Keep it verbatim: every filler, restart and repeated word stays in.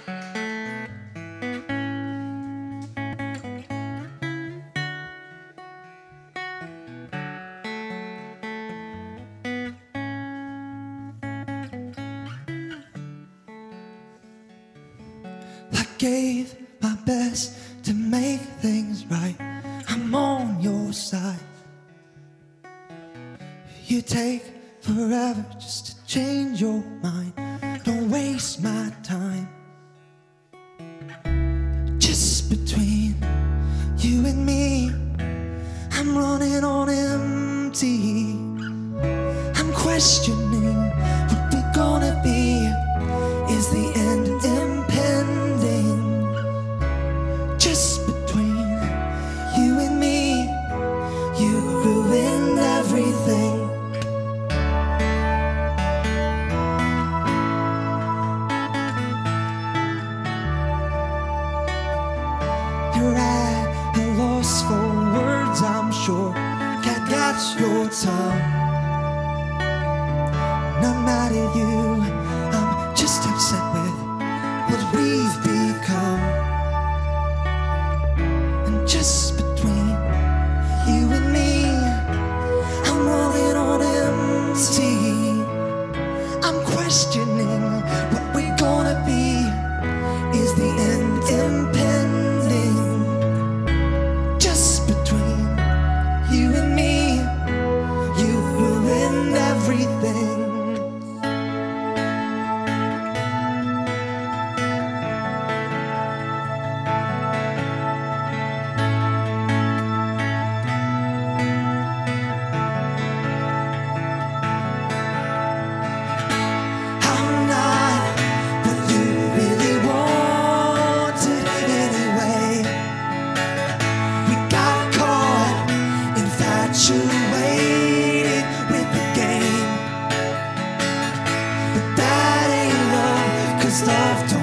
I gave my best to make things right. I'm on your side. You take forever just to change your mind. Don't waste my time. Just between you and me, I'm running on empty. I'm questioning what we're gonna be. Is the end impending? Just between you and me, you ruined everything. You're at a loss for words, I'm sure. Can't catch your tongue. Not mad at you, I'm just upset with what we've become. And just between you and me, I'm rolling on empty. I'm questioning what we're gonna be. Is the end impending? Just between you and me, you ruined everything. Infatuated with the game, but that ain't love, 'cause love